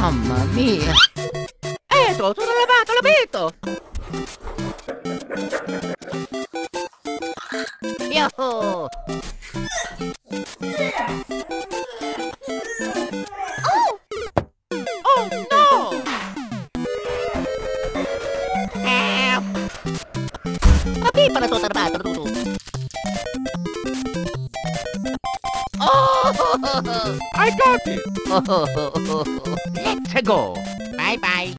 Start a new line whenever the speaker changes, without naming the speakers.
Mamma mia! Eto, sono lavato, l'abito! Yoho! Oh no! La pipa la tua servata, tu! Oh!
I got it!
Let's go! Bye bye!